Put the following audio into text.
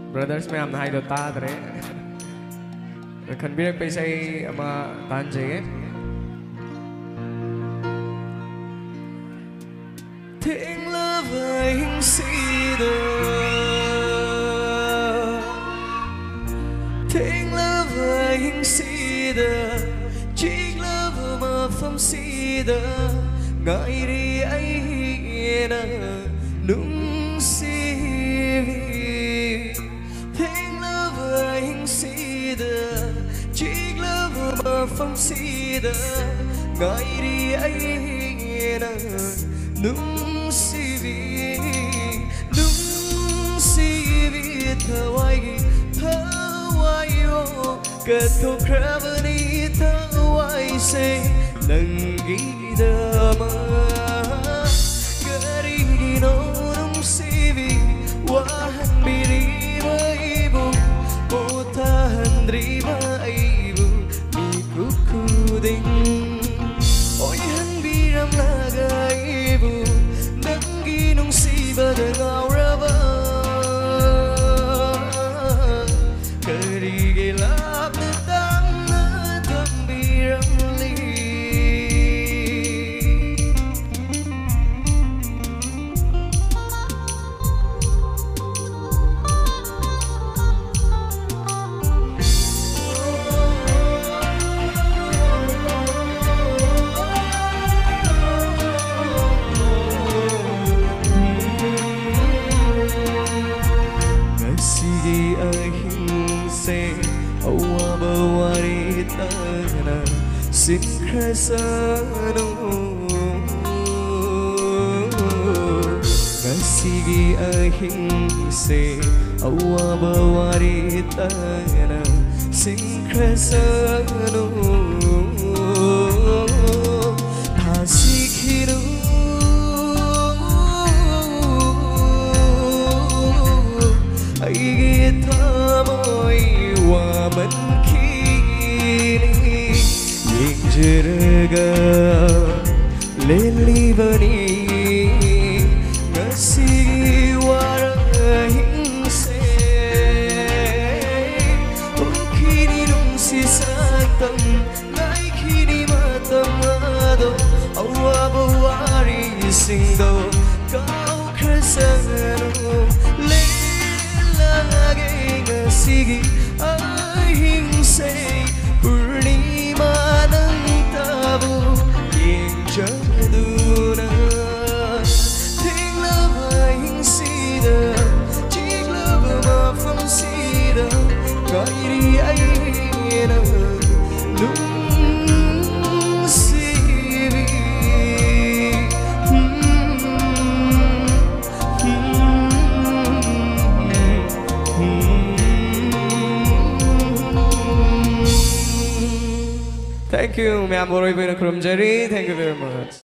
brothers mayam na hailo ta dre kanbirak pa isay ama tanjay tiếng lỡ với hình si tiếng lỡ với hình si chỉ lỡ mà phong si ngại đi ấy na nung si vì tiếng lỡ với hình si chỉ lỡ mà phong si ngại đi ấy na nung si vì thơ wai ô kết thúc gravity thơ wai say nâng ghi đơ mơ gari đi nô nung si vì wahan biri ba ibu botahan driba ibu mi kuku ding oi han biram laga ibu nanggi nung si ba de ngau ra ba kari ge lap na tang na thầm biram li sige ahing se awa bawari tana sikrasano sige ahing se awa bawari tana sikrasano hasikhiru ai thamoi wa man khini yinjiraga lelivani ngasi wara hingse khini nung si satam ngai khini matam ado awa bawari singdo kau khasano sige ahing say purnima ng tabo yung jaduna ting love ahing sida chik love ma from sida kairi ay na lung sivi Thank you, ma'am. Thank you very much.